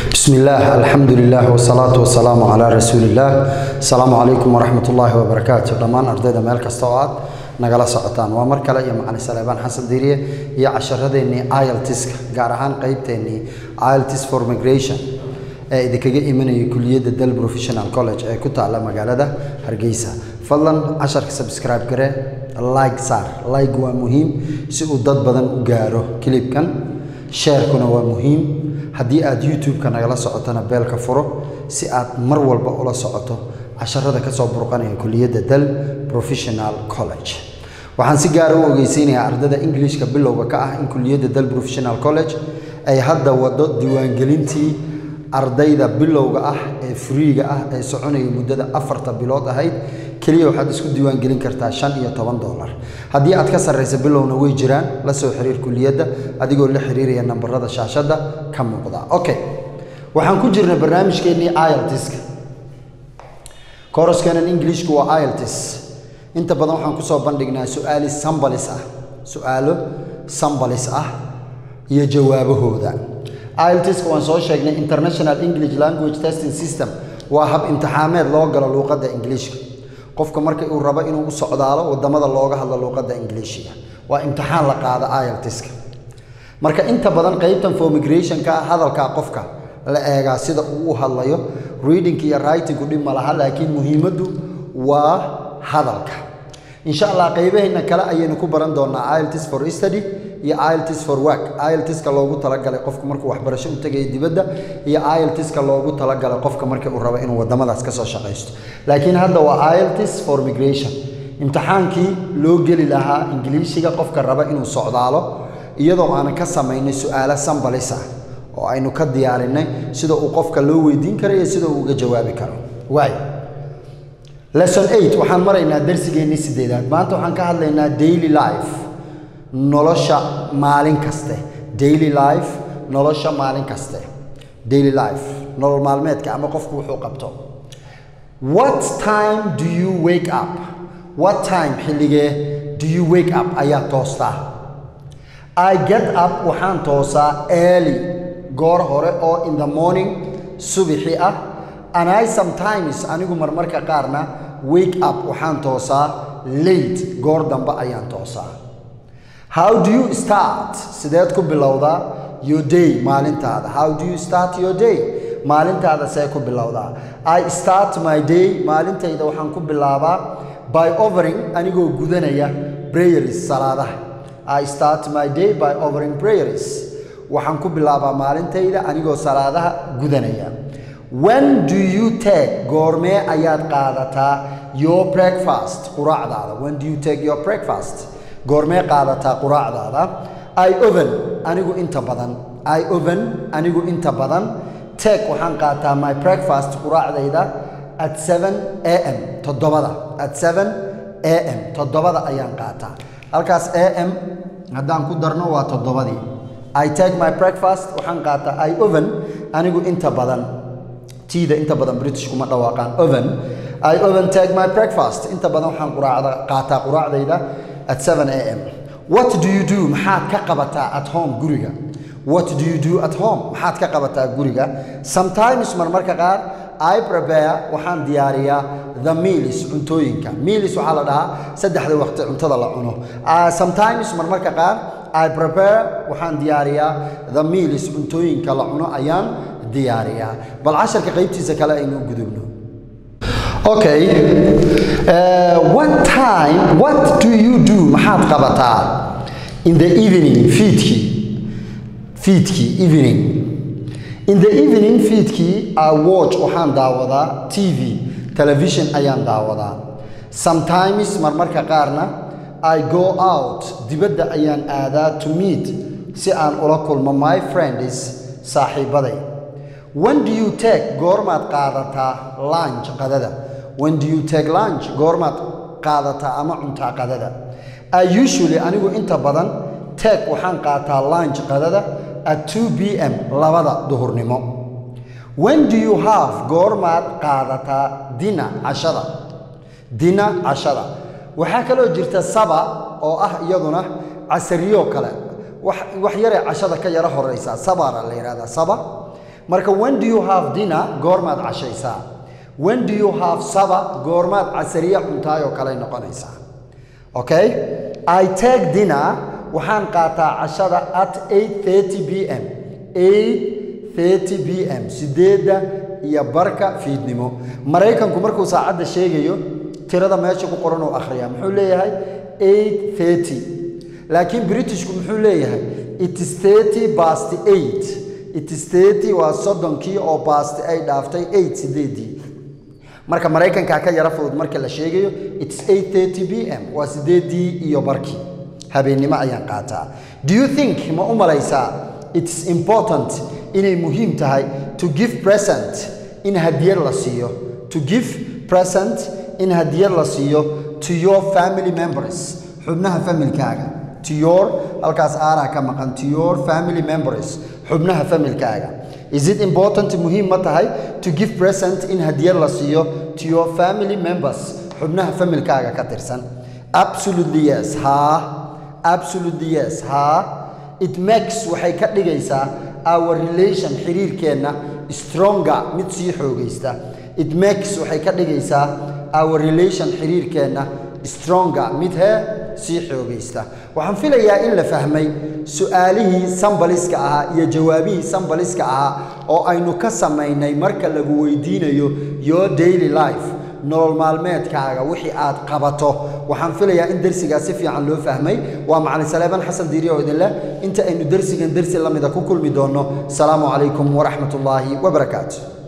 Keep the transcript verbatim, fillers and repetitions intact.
بسم الله الحمد لله والصلاة والسلام على رسول الله. السلام عليكم ورحمة الله وبركاته. دمان أرديدا مالك استوعد نقل سقطان ومركلة يا معلم سليمان حسن ديرية هي عشرة إني آيلتس جارهان قيبت إني آيلتس فور ميجريشن إذا كجي إيماني كلية الدل بروفيشنال كولج كنت على مجال ده هرجيسة فضلا عشر سبسكرايب كره لايك صار لايك هو مهم سؤدد بدن وجاره كليب كان شير كنا هو مهم haddii aad YouTube ka nagala socotana beelka furo si aad mar walba ula socoto casharada ka soo burqanaya kulliyadda Dal Professional College. Waxaan si gaar ah u ogeysiinayaa ardayda Englishka bilowga ka ah in kulliyadda Dal Professional College ay hadda wado diiwaangelintii ardayda bilowga ah ee free-ga ah ee soconaya muddada afarta bilood ahayd kaliya waxaad isku diiwaangelin kartaa shan iyo toban dollar. haddii aad ka sarreysa bilowna way jiraan la soo xiriir kulliyadda adigoo la xiriiraya nambarada shaashada ka muuqda. Okay, waxaan ku jirnay barnaamijkeennii I E L T S ka kooraskeenan Englishku waa I E L T S. inta badan waxaan ku soo bandhignaa su'aalo sambalis ah su'aalo sambalis ah iyo jawaabahooda. I E L T S ka waan soo sheegnay International English Language Testing System waa hab imtixaameed loo galo luqadda Englishka qofka markay uu rabo inuu u socdaalo wadamada looga hadlo luqadda Ingiriisiga waa imtixaan la qaado I E L T S ka marka inta badan qaybtan for migration ka hadalka qofka la eega sida uu u hadlayo reading iyo writing ku dhib malaha laakiin muhiimadu waa hadalka. insha Allah qaybaheena kale ayaynu ku baran doonaa I E L T S for study iyo I E L T S for work. I E L T S ka loogu talagalay qofka markuu waxbarasho u tagay dibadda iyo I E L T S ka loogu talagalay qofka markii uu rabo inuu wadamadaas ka soo shaqeysto. laakiin hadda waa I E L T S for migration imtixaankii loo geli lahaa Ingiriisiga qofka raba inuu socdaalo iyadoo aan ka sameynay su'aalo sambalis ah oo aynu ka diyaarinay sida uu qofka loo weydiin karo iyo sida uu uga jawaabi karo. waay lesson eight waxaan maraynaa darsigeennii sideedaad. maanta waxaan ka hadlaynaa daily life nolosha maalin kaste daily life nolosha maalin kaste daily life nolol maalmeedka ama qofku wuxuu qabto. what time do you wake up? what time xilligee do you wake up ayaa toostaa? I get up waxaan toosaa early goor hore oo in the morning subaxi ah and I sometimes anigu marmarka qaarna wake up waxaan toosaa late goor dambe ayaan toosaa. how do you start sideed ku bilowdaa your day maalintaada? how do you start your day maalintaada see ku bilowdaa? I start my day maalintayda waxaan ku bilaabaa by offering anigoo gudanaya prayers salaadaha. I start my day by offering prayers waxaan ku bilaabaa maalintayda anigoo salaadaha gudanaya. when do you take goormee ayaad qaadataa your breakfast quraacdaada? when do you take your breakfast goormee qaadataa quraacdaada? I often anigu inta badan I often anigu inta badan take waxaan qaataa my breakfast quraacdayda at seven A M toddobada at seven A M toddobada ayaan qaataa. halkaas A M haddaan ku darno waa toddobadii. I take my breakfast waxaan qaataa I often anigu inta badan tiida inta badan British kuma dhawaaqaan often. I often take my breakfast inta badan waxaan quraacda qaataa quraacdayda at seven A M what do you do maxaad ka qabataa at home guriga? what do you do at home maxaad ka qabataa guriga? sometimes marmarka qaar I prepare waxaan diyaariyaa the meals cuntooyinka. meals waxaa la dhahaa saddexda waqti cuntada la cuno. uh, sometimes marmarka qaar I prepare waxaan diyaariyaa the meals cuntooyinka la cuno ayaan diyaariyaa. bal casharka qaybtiisa kale aynu u gudubno. okay uh, what time what do you do maxaad qabataa in the evening fiidkii fiidkii evening in the evening fiidkii I watch waxaan daawadaa T V television ayaan daawadaa. sometimes marmarka qaarna I go out dibadda ayaan aadaa to meet si aan ula kulmo my friends saaxiibaday. when do you take goormaad qaadataa lunch qadada? when do you take lunch goormaad qaadataa ama cuntaa qadada? I usually anigu inta badan take waxaan qaataa lunch qadada at two P M labada duhurnimo. when do you have goormaad qaadataa dinner cashada? dinner cashada waxaa kaloo jirta saba oo ah iyaduna casariyo kale wax wax yare cashada ka yara horeysa sabara la yiraahdaa saba marka when do you have dinner goormaad cashaysaa when do you have supper goormaad casariya cuntaayo kale noqonaysaa okay I take dinner waxaan qaataa cashada at eight thirty p m eight thirty p m sideeda iyo barka fiidnimo Mareykanku markuu saacada sheegayo tirada meesha ku qoran oo akhriya muxuu leeyahay eight thirty laakiin Britishku muxuu leeyahay it is thirty past eight it is thirty waa soddonkii oo past ay dhaaftay eight sideedii marka Mareykanka ka yara fudud marka la sheegayo it is eight thirty p m waa sideedii iyo barkii habeenimo ayaan qaataa do you think ma u malaysaa it's important inay muhiim tahay to give present in hadiyad la siiyo to give present in hadiyad la siiyo to your family members xubnaha familkaaga to your halkaas aana ka maqan to your family members xubnaha familkaaga is it important muhiim ma tahay to give present in hadiyad la siiyo to your family members xubnaha familkaaga ka tirsan absolutely yes ha absolutely yes ha it makes waxay ka dhigaysaa our relation xiriirkeena stronger mid sii xoogaysta it makes waxay ka dhigaysaa our relation xiriirkeena stronger mid he sii xoogaysta waxaan filayaa in la fahmay su'aalihii sambaliska ahaa iyo jawaabihii sambaliska ahaa oo aynu ka sameynay marka lagu weydiinayo your daily life nolol maalmeedkaaga wixii aad qabato waxaan filayaa in darsiga si fiican loo fahmay waa macallin Saleeban Xasan Diiri oo idin leh inta aynu darsigan darsi lamida ku kulmi doono salaamu calaykum wa rahmatullaahi wa barakaatuh